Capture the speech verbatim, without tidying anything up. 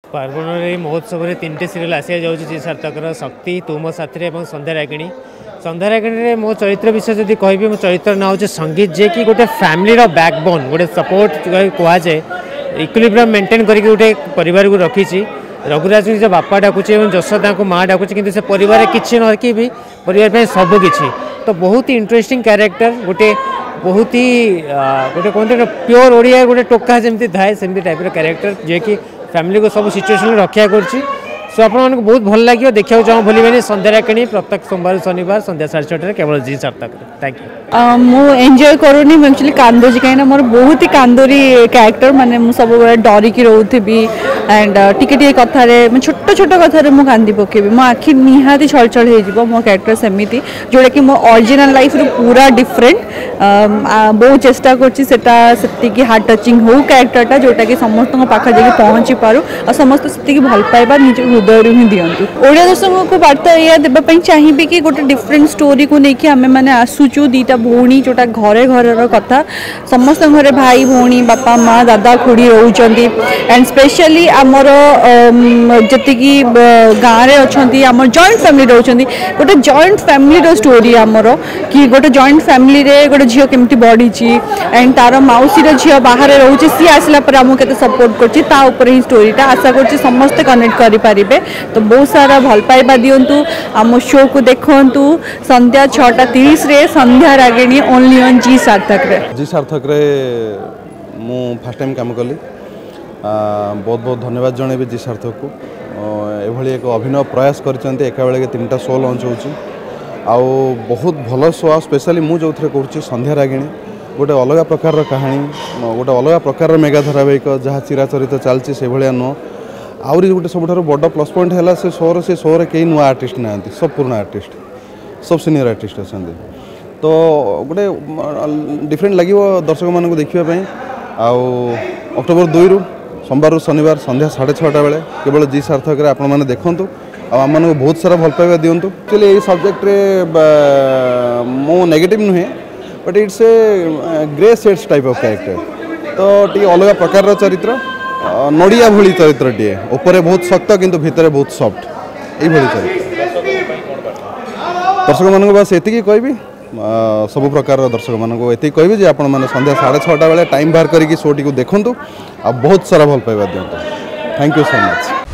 पार्वण महोत्सव में तीन टे सीरियल आसिया जाऊँ जी सार्थकर शक्ति तू मो साथी और संध्या रागिणी संध्या रागिणी मो चरित्र विषय जब कह मो चरित्र ना हूँ संगीत जे कि गोटे फैमिली बैकबोन गोटे सपोर्ट कहुए इक्विलिब्रियम मेंटेन करके गोटे परिवार को रखी रघुराज निज बापा डाकुचे और जशोदा को माँ डाकुचे कि से परिवार किसी नरकी भी परिवार सब किसी तो बहुत ही इंटरेस्टिंग कैरेक्टर गोटे बहुत ही गोटे कहते प्योर ओडिया गोटे टोका जमी थाए सेमती टाइप कैरेक्टर जे कि फैमिली को सब सिचुएशन रक्षा कर सो आप बहुत भल लगे देखा चाहूँ भूल संध्या रागिणी प्रत्येक सोमवार शनिवार संध्या साढ़े छटे केवल जी सार्थक थैंक यू मु एंजॉय करूनी एक्चुअली कांदोजी कहीं मोर बहुत ही कांदोरी कैरेक्टर माने मु सब डरिकी रोथी एंड टिके टिके कथार छोट छोट कथार मुझे कांदी पकेबी मो आखि निहाती छल छल हो मो कैरेक्टर सेमती जोटा कि मो ओरिजिनल लाइफ रू पूरा डिफरेंट बहुत चेष्टा करती हार्ट टचिंग हो कैरेक्टरटा जोटा कि समस्त पाखे जाके पहुँची पारू और समस्त से भल पाइबा निज हृदय ही दिंतु ओडिया दर्शकों को वार्ता या देवाई चाहिए कि गोटे डिफरेंट स्टोरी को लेकिन आम मैंने आसुचु दीटा भौणी जोटा घरे घर कथा समस्त घरे भाई भौणी बापा माँ दादा खुड़ी रोचंती एंड स्पेशली आमर जी गाँव अच्छा आम जॉइंट फैमिली रोचंती गोटे जॉइंट फैमिली स्टोरी आमर कि गोटे जॉइंट फैमिली रे गोटे झील केमती बढ़ी एंड तार मौसी झील बाहर रोचे सी आसला पर आमको केते सपोर्ट कर ही स्टोरीटा आशा कर समस्ते कनेक्ट करें तो बहुत सारा भल पाइबा दिंतु आम शो को देखु संध्या छटा तीस रे संध्या रागिणी ओनली ऑन जी सार्थक रे जी सार्थक रे मु फर्स्ट टाइम काम कली बहुत बहुत धन्यवाद जन जी सार्थक को एभली एक अभिनव प्रयास करते एका बेले तीन टा शो लॉन्च होची आउ बहुत भल शो स्पेशली मु जो कर संध्या रागिणी गोटे अलग प्रकार कहानी गोटे अलग प्रकार मेगा धारावाहिक जहाँ चिराचरित चलती से भाया नुह आउरी गोटे सब बड़ प्लस पॉइंट है से शो से शो कई नुआ आर्टिस्ट ना सब पुराना आर्टिस्ट सब सीनियर आर्टिस्ट अच्छा तो गोटे डिफरेंट लगे दर्शक मान देखापी आउ अक्टोबर दुई रु सोमवार शनिवार संध्या साढ़े छटा बेले केवल जी सार्थक आपण मैंने देखूँ आम बहुत सारा भल पाइबा दिंतु एक्चुअली ये सब्जेक्ट मो नेगेटिव नुहे but it's a grey shades type of character तो टी अलग प्रकार चरित्र नड़िया भली चरित्र टे ऊपर बहुत शक्त किंतु भितर बहुत सॉफ्ट यही चरित्र दर्शक मान बस ये कहबी सब प्रकार दर्शक मान ये कहबी जे आपण मैंने संध्या साढ़े छटा बेले टाइम बाहर करके शो टी को देखूँ आ बहुत सारा भल पाइबा दिंतु थैंक यू सो मच।